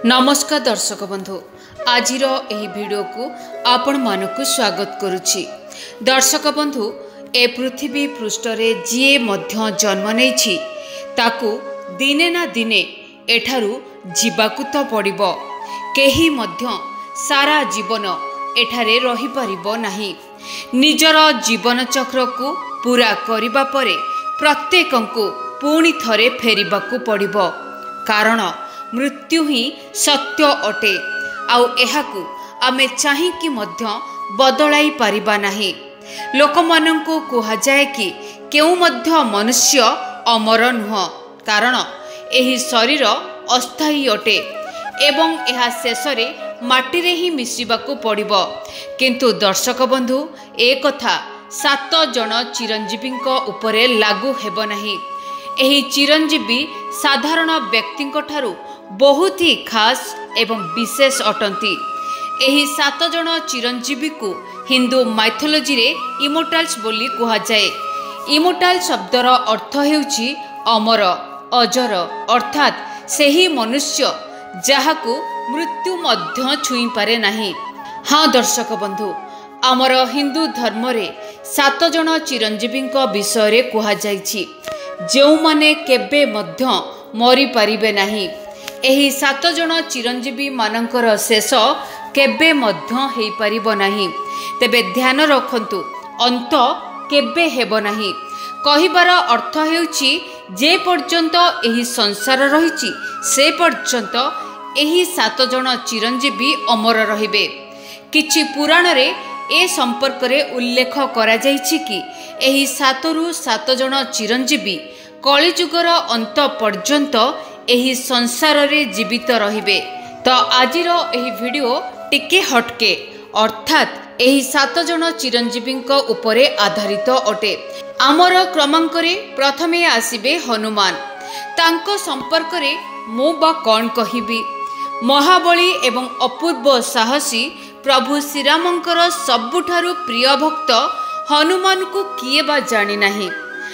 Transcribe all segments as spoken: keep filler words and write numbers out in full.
नमस्कार दर्शक बंधु आजिर एही वीडियो को आपण मानकु स्वागत करुछि। दर्शक बंधु ए पृथ्वी पृष्ठरे जीए मध्य जन्म नेछि ताकू दिने ना दिने एठारु जीवाकु तो पड़िबो। केही मध्य सारा जीवन एठारे रही परिबो नाही। निजर जीवन चक्र को पूरा करिबा परे प्रत्येकंकु पुणी थरे फेरिबाकु पड़िबो, कारण मृत्यु ही सत्य अटे। आउ एहाकु आमे चाहिकी मध्य बदलाई पारिबा नाही। लोकमानंकु कुहा जाए कि केउ मध्य मनुष्य अमर नुह, कारण एही शरीर अस्थायी अटे एवं एहा शेषरे माटीरे ही मिसिबाकु पड़िबो। किंतु दर्शक बंधु ए कथा सात जन चिरंजीवींक उपरे लागू हेबो नाही। एही चिरंजीवी साधारण व्यक्तिंक ठारू बहुत ही खास एवं विशेष अटंती। एही सात जन चिरंजीवी को हिंदू माइथोलॉजी रे इमोर्टाल्स बोली कुहा जाए। इमोर्टाल शब्दर अर्थ हेउची अमर अजर, अर्थात सेही मनुष्य जाहाकू मृत्यु मध्य छुई पारे नाही। हाँ दर्शक बंधु, आमर हिंदू धर्म रे सात जन चिरंजीवींक विषय रे कुहा जाइछि, जेउ माने केबे मध्य मरी पारिबे नाही। एही सात जन चिरंजीवी मानकर शेष केबे मध्य हेई पारिबो नाही। तेबे ध्यान रखंतु, अंत केबे हेबो नाही। कहिबार अर्थ हेउछि जे पर्यंत एही संसार रहिछि से पर्यंत एही सात जन चिरंजीवी अमर रहिबे। किछि पुराण रे ए संपर्क रे उल्लेख करा जाइछि कि एही सातरु सात जन चिरंजीवी कलिजुगर अंत पर्यंत एही संसार रे जीवित रहिबे। तो आजिर एही वीडियो टिके हटके, अर्थात एही सात जन चिरंजीवींक उपरे आधारित अटे। आमर क्रमांक रे प्रथमे आसीबे हनुमान। तांको संपर्क रे मो बा कोन कहिबी। महाबली एवं अपूर्व साहसी प्रभु श्रीरामंकर सबुठारु प्रिय भक्त हनुमान को किए बा जानि नाही।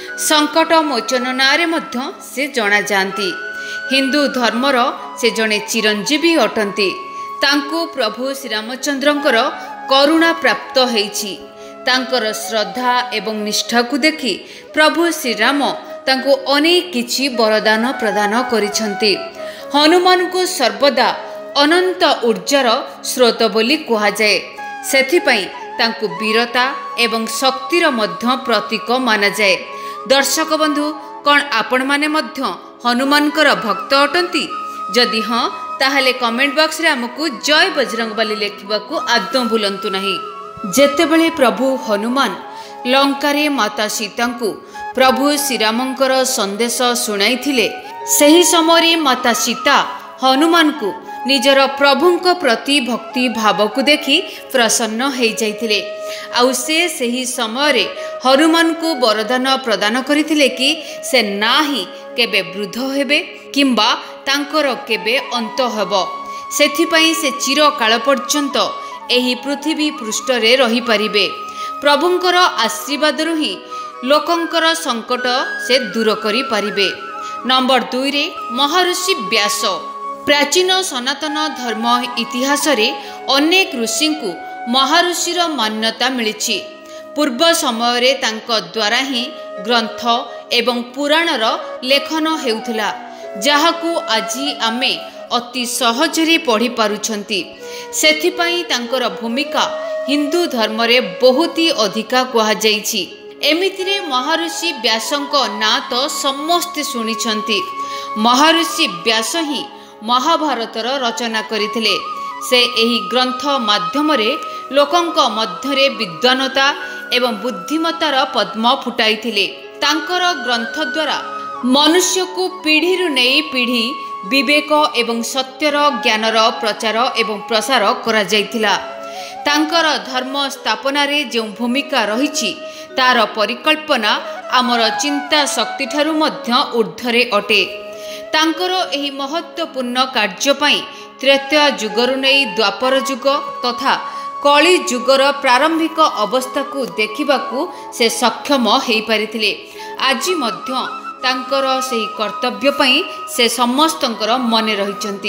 संकट मोचन नारे मध्य से जना जानती। हिंदू धर्मर से जने चिरंजीवी अटंती। तांको प्रभु श्रीरामचंद्रंकर करुणा प्राप्त हेछि। तांकर श्रद्धा एवं निष्ठा को देखि प्रभु श्रीराम तांको अनेक किछि वरदान प्रदान करिसंती। हनुमान को सर्वदा अनंत ऊर्जार स्रोत बोली कुहा जाए। सेथिपई तांको वीरता एवं शक्तिर मध्य प्रतीक माना जाए। दर्शक बंधु, कौन आपण माने मध्य हनुमानकर भक्त अटंती? जदि हाँ ताहले कमेंट बॉक्स रे हमकु जय बजरंगबली लेखिबाकू आदौ भूलंतु नहीं। जेतेबेले प्रभु हनुमान लंका रे माता सीता को प्रभु श्रीरामंकर संदेश सुनाइथिले, सही समय माता सीता हनुमान को निजर प्रभुंक प्रति भक्ति भाव को देखि प्रसन्न हो जाइथिले। आउ से सही समय रे हनुमान को वरदान प्रदान करिथिले कि से नाही केबे वृद्ध हेबे किंबा तांकर केबे अंत हेबो। सेथिपई से चिर काल पर्यंत एही पृथ्वी पृष्ठ रे रही परिबे। प्रभुंकर आशीर्वाद रु ही लोकंकर संकट से दूर करि परिबे। नंबर दुई रे महर्षि व्यास। प्राचीन सनातन धर्म इतिहास रे अनेक ऋषि को महर्षिर मान्यता मिलिछि। पूर्व समय रे तांको द्वारा ही ग्रंथ एवं पुराणर लेखन हेउथला, जाहाकू आजी आमे अति सहजरे पढ़ी पारुछंती। सेथिपई तांकर भूमिका हिंदू धर्म रे बहुत ही अधिका कुहा जाइछि। एमितिरे महर्षि व्यासंक ना तो समस्ते सुनिछंती। महर्षि व्यास ही महाभारतर रचना करिथिले। से एही ग्रंथ माध्यम रे लोकंक मध्यरे विद्वानता एवं बुद्धिमतार पद्म फुटाइथिले। तांकर ग्रंथ द्वारा मनुष्य को पीढ़ी रु नहीं पीढ़ी विवेक एवं सत्यर ज्ञानर प्रचार एवं प्रसार करा जाइथिला। तांकर धर्म स्थापना रे जो भूमिका रहिछि तार परिकल्पना आमर चिंता शक्ति ठारू मध्य ऊर्ध्वरे अटे। तांकर एही महत्वपूर्ण कार्य पई त्रेतया जुगरु नहीं द्वापर जुग तथा कली जुगर प्रारंभिक अवस्था को देखिबाकू से सक्षम हो पारिथिले। आज मध्य तांकर सेही कर्तव्य पई से समस्तंकर मने रहिचंती।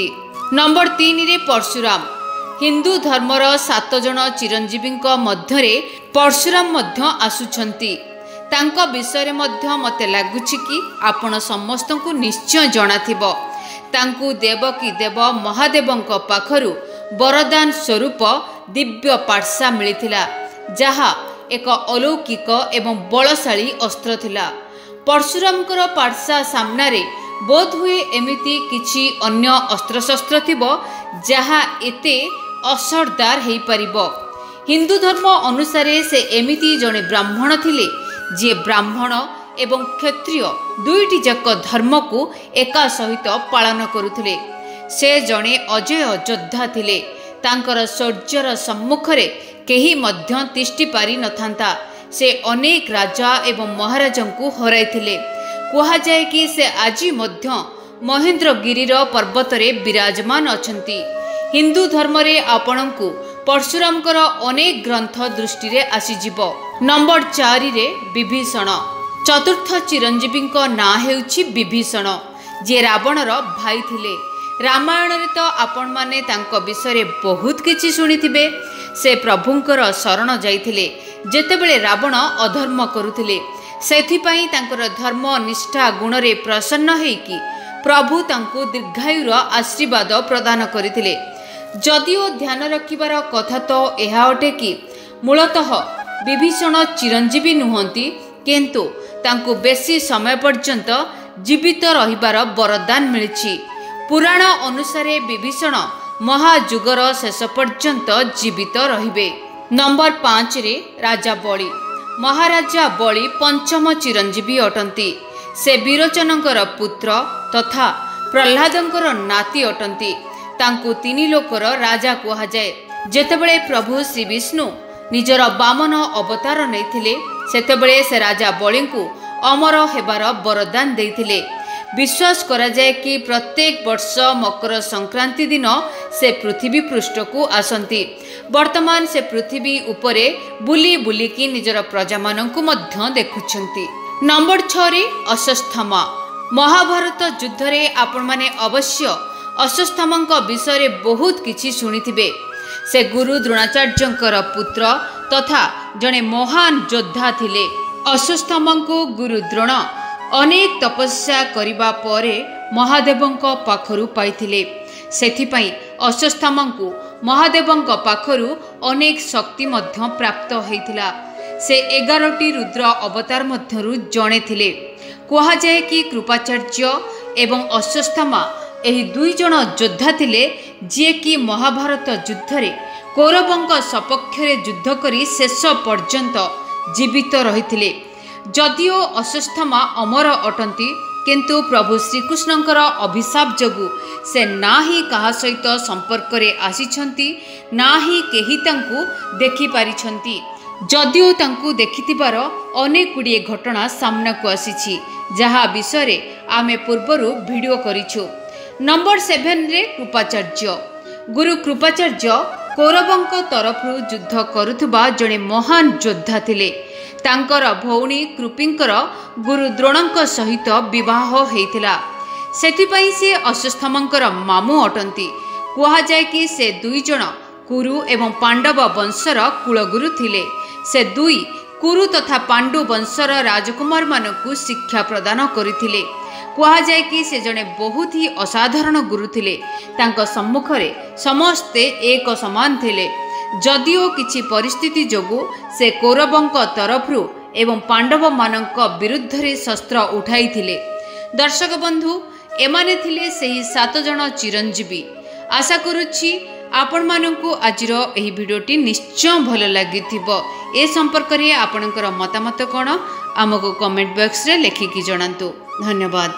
नंबर तीन रे परशुराम। हिंदू धर्मर सात जन चिरंजीवी मध्यरे परशुराम मध्य आसुछंती। तांको विषय मध्य मते लागुछि कि आपण समस्त को निश्चय जणाथिबो। तांकु देवकी देव महादेवंक पाखरु वरदान स्वरूप दिव्य पाठसा मिलिथिला, जहा एक अलौकिक एवं बलशाली अस्त्र थिला। परशुरामकर पाठसा सामनारे बोध हुए एमिति किछि अन्य अस्त्रशस्त्र थिबो जहा एते असरदार हेई परिबो। हिंदू धर्म अनुसार से एमिति जणे ब्राह्मण थिले जे ब्राह्मण एवं क्षत्रिय दुईटी जाक धर्म को एका सहित पालन करुथिले। से जणे अजय योद्धा थिले। तांकर शौर्यर सम्मुखरे केही मध्य तिष्टि पारि नथांता। से अनेक राजा एवं महाराजंकु हराइथिले। कुहा जाए कि से आजि मध्य महेंद्रगिरीर पर्वतरे विराजमान अछंती। हिंदू धर्म रे आपणंकु परशुरामकर अनेक ग्रंथ दृष्टि रे आसीजिबो। नंबर चार रे विभीषण। चतुर्थ चिरंजीवी ना हेउछि विभीषण, जे रावणर भाई थिले। रामायण रे तो आपण माने तांको विषय बहुत किछि सुनिथिबे। से प्रभुंकर शरण जाइथिले जेतेबेले रावण अधर्म करुथिले। सेथिपाई तांकर धर्म निष्ठा गुण रे प्रसन्न हेइकि प्रभु तांको दीर्घायुर आशीर्वाद प्रदान करिथिले। जदिओ ध्यान रखिबार कथा तो एहा अटे कि मूलतः विभीषण चिरंजीवी नुहंती, किंतु तांको बेसी समय पर्यंत जीवित रहिबार वरदान मिलिछि। पुराण अनुसार विभीषण महाजुगर शेष पर्यंत जीवित रहिबे। नंबर पाँच रे राजा बलि। महाराजा बलि पंचम चिरंजीवी अटंती। से विरोचनकर पुत्र तथा प्रह्लादंकर नाती अटंती। तांकु तीनी लोकर राजा कुहा जाए। जेतेबेले प्रभु श्री विष्णु निजर वामन अवतार नैथिले, सेतेबेले से राजा बलिंकु अमर हेबार वरदान देइथिले। विश्वास करा जाए कि प्रत्येक वर्ष मकर संक्रांति दिन से पृथ्वी पृष्ठ को आसंती। वर्तमान से पृथ्वी उपरे बुली बुलिकी निजर प्रजा मानंकु मध्य देखुछंती। नंबर छह रे अश्वत्थामा। महाभारत युद्ध रे आपण माने अवश्य अश्वत्थामांक विषय बहुत किछि सुनिथिबे। से गुरु द्रोणाचार्यंकर पुत्र तथा जणे महान योद्धा थिले। अश्वत्थामांको गुरु द्रोण अनेक तपस्या करिबा परे महादेवंक पाखरु पाइथिले। सेथिपाई अश्वत्थामांकु महादेवंक पाखरु अनेक शक्ति मध्य प्राप्त होइथिला। से एगारटी रुद्र अवतार मध्यरु जणे थिले। कुहा जाए कि कृपाचार्य एवं अश्वत्थामा एही दुई जण योद्धा थिले, जे कि महाभारत युद्ध रे कौरवंक सपक्ष रे युद्ध करी शेष पर्यंत जीवित रहिथिले। जदिओ अश्वत्थामा अमर अटंती, किंतु प्रभु श्रीकृष्णंकर अभिशाप जोगु से ना ही कहा सहित संपर्क रे आसीछंती, ना ही केही तांकु देखि पारिछंती। जदिओ तांकु देखिथिबार अनेक गुड़िए घटना सामना को आसीछि, जहा विषय रे आमे पूर्वरु वीडियो करिछु। नंबर सेवन रे कृपाचार्य। गुरु कृपाचार्य कौरवंक तरफरु युद्ध करुथुबा जणे महान योद्धा थिले। तांकर भौणी कृपिंकर गुरु द्रोणंक सहित विवाह हेइथिला। सेथिपाई से अश्वत्थामांकर मामू अटंती। कुहा जाए कि से दुई जण कुरु एवं पांडव वंशर कुलगुरु थिले। से दुई कुरु तथा पांडु वंशर राजकुमार मानकु शिक्षा प्रदान करिथिले। कुहा जाए कि से जणे बहुत ही असाधारण गुरु थिले। तांको सम्मुखरे समस्ते एक समान थिले। जदिओ किछि परिस्थिति जोगु से कौरवंक तरफरु एवं पांडव मानक विरुद्ध रे शस्त्र उठाई थिले। दर्शक बंधु, एमाने थिले सेही सात जण चिरंजीवी। आशा करुछि आपण मानकु आजिर एही भिडियोटी निश्चय भल लागिथिबो। ए संपर्क रे आपणकर मतामत कोन आमको कमेंट बॉक्स रे लेखिकी जणांतु। धन्यवाद।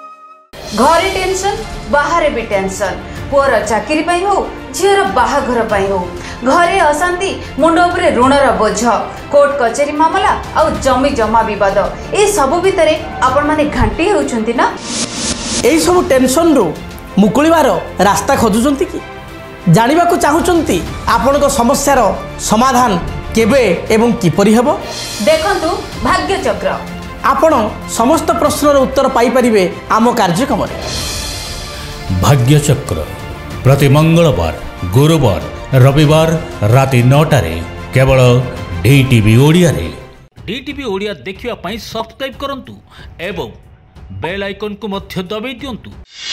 घरे टेंशन, बाहर भी टेंशन। पुअर चाकरी पाई हो, झीर बाहाघर पाई हो, घरे अशांति, मुंड उपरे ऋणर बोझ, कोर्ट कचेरी मामला और जमी जमा विवाद, ए सब भितरे आपण माने घांटी होउछंती ना। एई सब टेंशन रो मुकुलिबार रास्ता खोजुचंती कि जानिबा को चाहुचंती आपण को समस्यार समाधान केबे एवं किपरि हेबो? देखंतु भाग्य चक्र। आपण समस्त प्रश्नर उत्तर पाई परिबे आम कार्यक्रम रे। भाग्य चक्र प्रति मंगलवार गुरुवार रविवार राति नौटारे केवल डीटीवी ओडिया रे। डीटीवी ओडिया देखिवा पई सब्सक्राइब करंतु एवं बेल आइकन को मध्य दबाई दियंतु।